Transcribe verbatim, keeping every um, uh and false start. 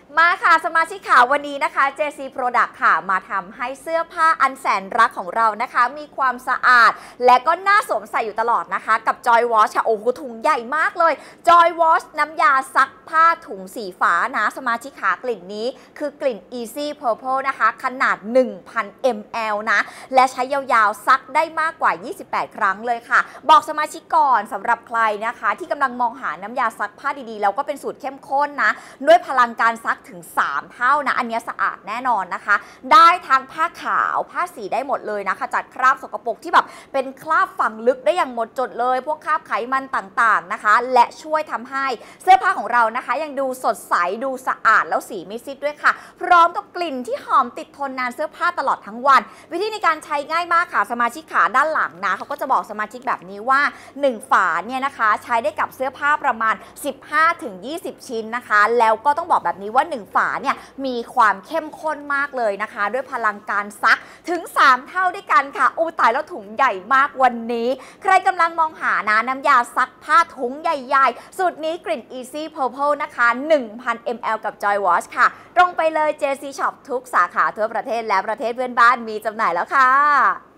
มาค่ะสมาชิกข่าววันนี้นะคะ เจ ซี Product ค่ะมาทำให้เสื้อผ้าอันแสนรักของเรานะคะมีความสะอาดและก็น่าสวมใส่อยู่ตลอดนะคะกับ Joy Wash ค่ะโอ้โหถุงใหญ่มากเลย Joy Wash น้ำยาซักผ้าถุงสีฟ้านะสมาชิกขากลิ่นนี้คือกลิ่น Easy Purple นะคะขนาด หนึ่งพัน มิลลิลิตร นะและใช้ยาวๆซักได้มากกว่า ยี่สิบแปด ครั้งเลยค่ะบอกสมาชิกก่อนสำหรับใครนะคะที่กำลังมองหาน้ำยาซักผ้าดีๆแล้วก็เป็นสูตรเข้มข้นนะด้วยพลังการซักถึงสามเท่านะอันนี้สะอาดแน่นอนนะคะได้ทั้งผ้าขาวผ้าสีได้หมดเลยนะคะจัดคราบสกปรกที่แบบเป็นคราบฝังลึกได้อย่างหมดจดเลยพวกคราบไขมันต่างๆนะคะและช่วยทำให้เสื้อผ้าของเรานะคะยังดูสดใสดูสะอาดแล้วสีไม่ซีดด้วยค่ะพร้อมกับกลิ่นที่หอมติดทนนานเสื้อผ้าตลอดทั้งวันวิธีในการใช้ง่ายมากค่ะสมาชิกขาด้านหลังนะเขาก็จะบอกสมาชิกแบบนี้ว่าหนึ่งฝาเนี่ยนะคะใช้ได้กับเสื้อผ้าประมาณ สิบห้าถึงยี่สิบ ชิ้นนะคะแล้วก็ต้องบอกแบบนี้ว่าหนึ่งฝาเนี่ยมีความเข้มข้นมากเลยนะคะด้วยพลังการซักถึงสามเท่าด้วยกันค่ะโอ้ตายแล้วถุงใหญ่มากวันนี้ใครกำลังมองหานะน้ำยาซักผ้าถุงใหญ่ๆสูตรนี้กลิ่น Easy Purple นะคะ หนึ่งพัน มิลลิลิตร กับ Joy Wash ค่ะตรงไปเลย เจ ซี Shop ทุกสาขาทั่วประเทศและประเทศเพื่อนบ้านมีจำหน่ายแล้วค่ะ